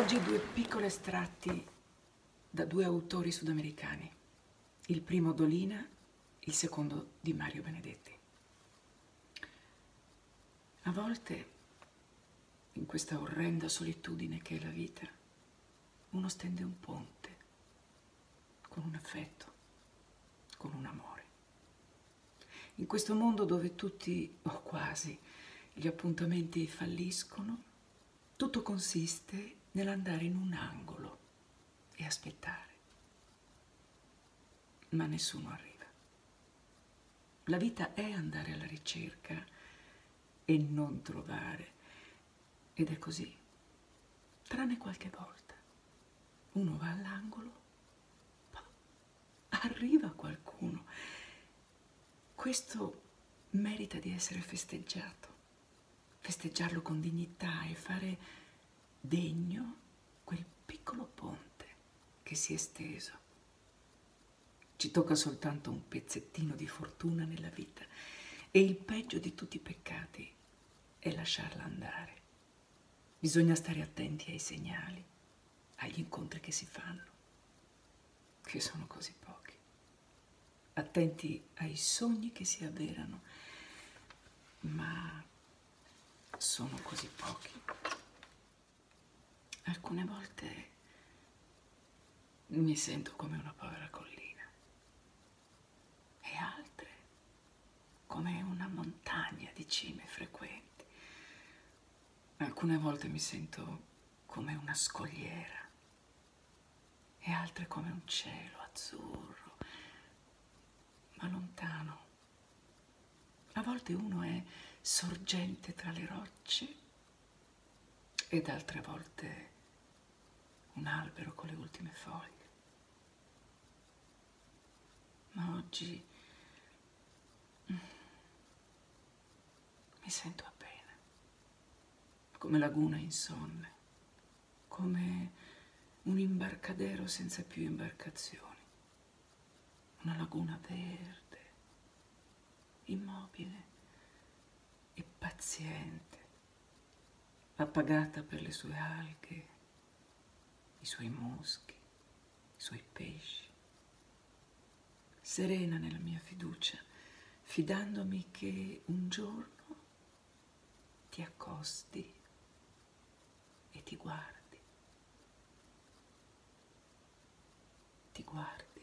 Oggi due piccoli estratti da due autori sudamericani, il primo Dolina, il secondo di Mario Benedetti. A volte, in questa orrenda solitudine che è la vita, uno stende un ponte con un affetto, con un amore. In questo mondo dove tutti, o quasi, gli appuntamenti falliscono, tutto consiste nell'andare in un angolo e aspettare. Ma nessuno arriva. La vita è andare alla ricerca e non trovare. Ed è così, tranne qualche volta. Uno va all'angolo, poi arriva qualcuno. Questo merita di essere festeggiato. Festeggiarlo con dignità e fare degno quel piccolo ponte che si è steso. Ci tocca soltanto un pezzettino di fortuna nella vita e il peggio di tutti i peccati è lasciarla andare. Bisogna stare attenti ai segnali, agli incontri che si fanno, che sono così pochi. Attenti ai sogni che si avverano, ma sono così pochi. Alcune volte mi sento come una povera collina e altre come una montagna di cime frequenti. Alcune volte mi sento come una scogliera e altre come un cielo azzurro, ma lontano. A volte uno è sorgente tra le rocce ed altre volte un albero con le ultime foglie. Ma oggi mi sento appena, come laguna insonne, come un imbarcadero senza più imbarcazioni, una laguna verde, immobile e paziente, appagata per le sue alghe, i suoi muschi, i suoi pesci, serena nella mia fiducia, fidandomi che un giorno ti accosti e ti guardi.